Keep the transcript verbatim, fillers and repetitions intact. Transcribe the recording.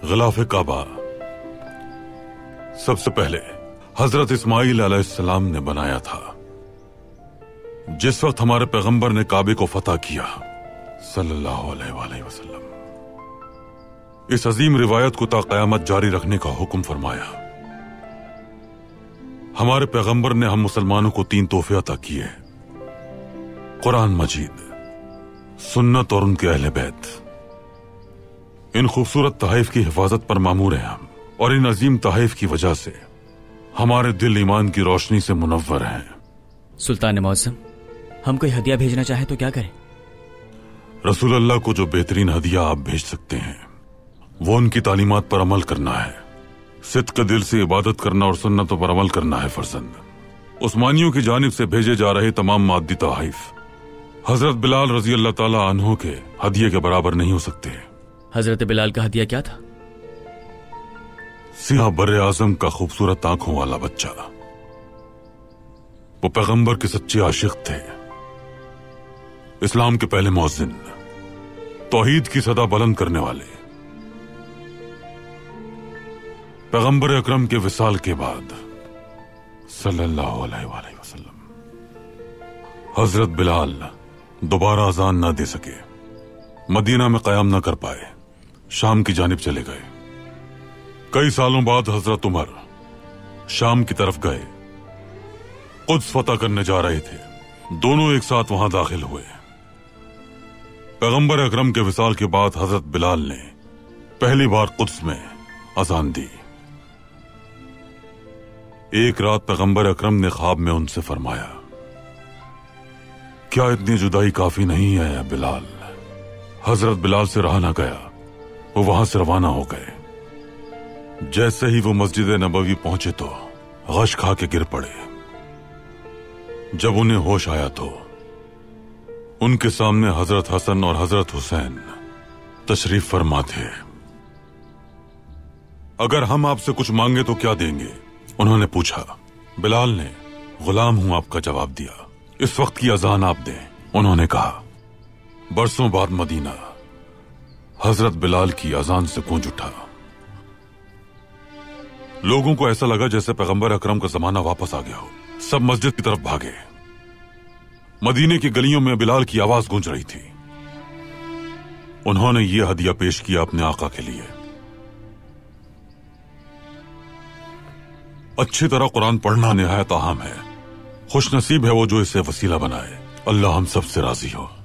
غلاف کعبہ سب سے پہلے حضرت اسماعیل علیہ السلام نے بنایا تھا۔ جس وقت ہمارے پیغمبر نے کعبے کو فتح کیا صلی اللہ علیہ وآلہ وسلم، اس عظیم روایت کو تا قیامت جاری رکھنے کا حکم فرمایا۔ ہمارے پیغمبر نے ہم مسلمانوں کو تین تحفے عطا کیے: قرآن مجید، سنت اور ان کے اہل بیت۔ ان خوبصورت تحائف کی حفاظت پر مامور ہیں ہم، اور ان عظیم تحائف کی وجہ سے ہمارے دل ایمان کی روشنی سے منور ہیں۔ سلطان معظم، ہم کوئی ہدیہ بھیجنا چاہیں تو کیا کریں؟ رسول اللہ کو جو بہترین ہدیہ آپ بھیج سکتے ہیں وہ ان کی تعلیمات پر عمل کرنا ہے، صدق کے دل سے عبادت کرنا اور سنتوں پر عمل کرنا ہے۔ فرزند عثمانیوں کی جانب سے بھیجے جا رہے تمام مادی تحائف حضرت بلال رضی اللہ تعالی عنہ کے ہدیے کے برابر نہیں ہو سکتے۔ حضرت بلال کا ہدیہ کیا تھا؟ سیاہ بر اعظم کا خوبصورت آنکھوں والا بچہ۔ وہ پیغمبر کے سچے عاشق تھے، اسلام کے پہلے مؤذن، توحید کی صدا بلند کرنے والے۔ پیغمبر اکرم کے وصال کے بعد صلی اللہ علیہ وآلہ وسلم حضرت بلال دوبارہ اذان نہ دے سکے، مدینہ میں قیام نہ کر پائے، شام کی جانب چلے گئے۔ کئی سالوں بعد حضرت عمر شام کی طرف گئے، قدس فتح کرنے جا رہے تھے، دونوں ایک ساتھ وہاں داخل ہوئے۔ پیغمبر اکرم کے وصال کے بعد حضرت بلال نے پہلی بار قدس میں اذان دی۔ ایک رات پیغمبر اکرم نے خواب میں ان سے فرمایا، کیا اتنی جدائی کافی نہیں ہے یا بلال؟ حضرت بلال سے رہا نہ گیا، وہ وہاں سے روانہ ہو گئے۔ جیسے ہی وہ مسجد نبوی پہنچے تو غش کھا کے گر پڑے۔ جب انہیں ہوش آیا تو ان کے سامنے حضرت حسن اور حضرت حسین تشریف فرما تھے۔ اگر ہم آپ سے کچھ مانگے تو کیا دیں گے؟ انہوں نے پوچھا۔ بلال نے غلام ہوں آپ کا جواب دیا۔ اس وقت کی اذان آپ دیں، انہوں نے کہا۔ برسوں بعد مدینہ حضرت بلال کی اذان سے گونج اٹھا۔ لوگوں کو ایسا لگا جیسے پیغمبر اکرم کا زمانہ واپس آ گیا ہو۔ سب مسجد کی طرف بھاگے۔ مدینے کی گلیوں میں بلال کی آواز گونج رہی تھی۔ انہوں نے یہ ہدیہ پیش کیا اپنے آقا کے لیے۔ اچھی طرح قرآن پڑھنا نہایت اہم ہے۔ خوش نصیب ہے وہ جو اسے وسیلہ بنائے۔ اللہ ہم سب سے راضی ہو۔